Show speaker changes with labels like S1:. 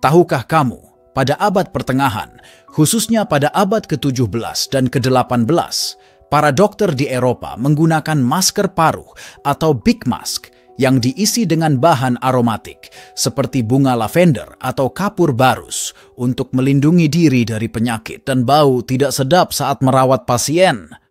S1: Tahukah kamu, pada abad pertengahan, khususnya pada abad ke-17 dan ke-18, para dokter di Eropa menggunakan masker paruh atau big mask yang diisi dengan bahan aromatik seperti bunga lavender atau kapur barus untuk melindungi diri dari penyakit dan bau tidak sedap saat merawat pasien.